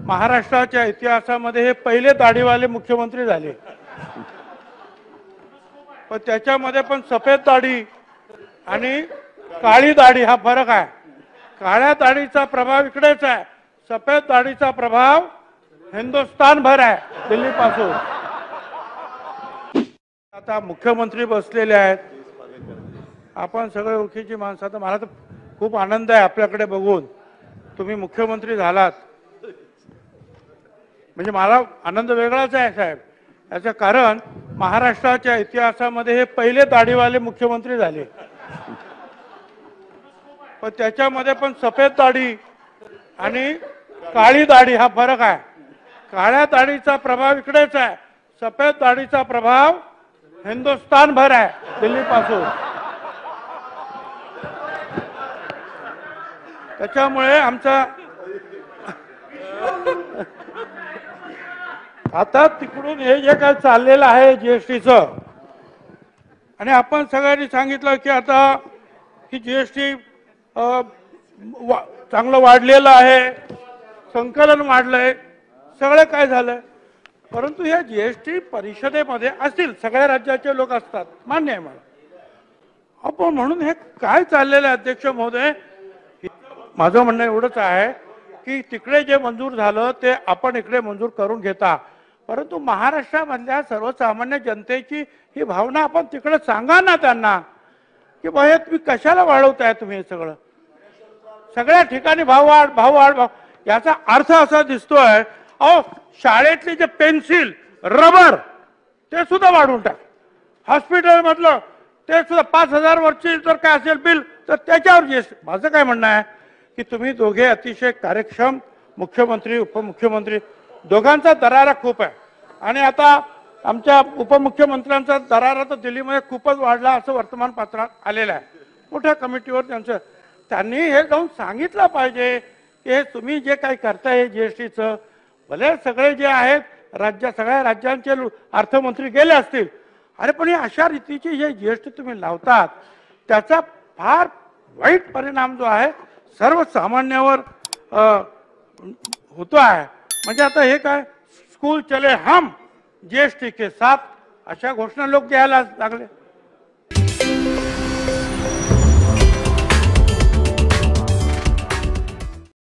महाराष्ट्राच्या इतिहासामध्ये हे पहिले दाढीवाले मुख्यमंत्री झाले। पण त्याच्यामध्ये पण सफेद दाढी आणि काळी दाढी हा फरक आहे। काळ्या दाढीचा प्रभाव इकडेच आहे, सफेद दाढीचा प्रभाव हिंदुस्थान भर आहे, दिल्ली पासून। आता मुख्यमंत्री बसलेले आहेत, आपण सगळे ओळखीची माणसं। तर मला तर खूप आनंद आहे आपल्याकडे बघून, तुम्ही मुख्यमंत्री झालात म्हणजे मला आनंद वेगळाच आहे साहेब। याचं कारण महाराष्ट्राच्या इतिहासामध्ये हे पहिले दाढीवाले मुख्यमंत्री झाले। पण त्याच्यामध्ये पण सफेद दाढी आणि काळी दाढी हा फरक आहे। काळ्या दाढीचा प्रभाव इकडेच आहे, सफेद दाढीचा प्रभाव हिंदुस्थान भर आहे, दिल्ली पासून। त्याच्यामुळे आमचा आता तिकडून हे जे काय चाललेलं आहे जीएसटीचं, आणि आपण सगळ्यांनी सांगितलं की आता की जीएसटी चांगलं वाढलेलं आहे, संकलन वाढलंय, सगळं काय झालंय। परंतु या जीएसटी परिषदेमध्ये असतील सगळ्या राज्याचे लोक असतात, मान्य आहे मला। आपण म्हणून हे काय चाललेलं आहे अध्यक्ष महोदय, माझं म्हणणं एवढंच आहे की तिकडे जे मंजूर झालं ते आपण इकडे मंजूर करून घेता, परंतु महाराष्ट्रामधल्या सर्वसामान्य जनतेची ही भावना आपण तिकडे सांगा ना त्यांना की बाहेर तुम्ही कशाला वाढवताय तुम्ही हे सगळं। सगळ्या ठिकाणी भाव वाढ याचा अर्थ असा दिसतोय, अहो शाळेतले जे पेन्सिल रबर ते सुद्धा वाढवून टाक, हॉस्पिटल मधलं ते सुद्धा 5,000 वरची जर काय असेल बिल तर त्याच्यावर जीएसटी। माझं काय म्हणणं आहे की तुम्ही दोघे अतिशय कार्यक्षम मुख्यमंत्री उपमुख्यमंत्री, दोघांचा दरारा खूप आहे। आणि आता आमच्या उपमुख्यमंत्र्यांचा दरारा तर दिल्लीमध्ये खूपच वाढला असं वर्तमानपत्रात आलेलं आहे। मोठ्या कमिटीवर त्यांनी हे जाऊन सांगितलं पाहिजे की हे तुम्ही जे काही करताय जीएसटीचं, भले सगळे जे आहेत सगळ्या राज्यांचे अर्थमंत्री गेले असतील, अरे पण अशा रीतीची जे जीएसटी तुम्ही लावतात त्याचा फार वाईट परिणाम जो आहे सर्वसामान्यावर होतो आहे। म्हणजे आता हे काय स्कूल चले हम जीएसटी के साथ अशा घोषणा लोक द्यायला लागले।